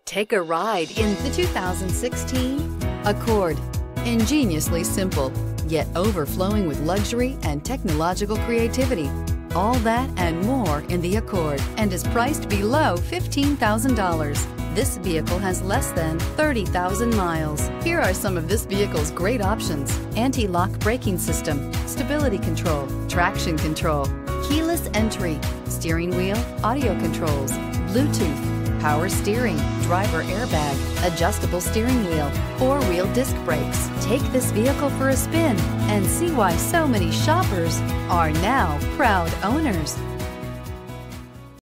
Take a ride in the 2016 Accord. Ingeniously simple, yet overflowing with luxury and technological creativity. All that and more in the Accord, and is priced below $15,000. This vehicle has less than 30,000 miles. Here are some of this vehicle's great options: anti-lock braking system, stability control, traction control, keyless entry, steering wheel audio controls, Bluetooth, power steering, driver airbag, adjustable steering wheel, four-wheel disc brakes. Take this vehicle for a spin and see why so many shoppers are now proud owners.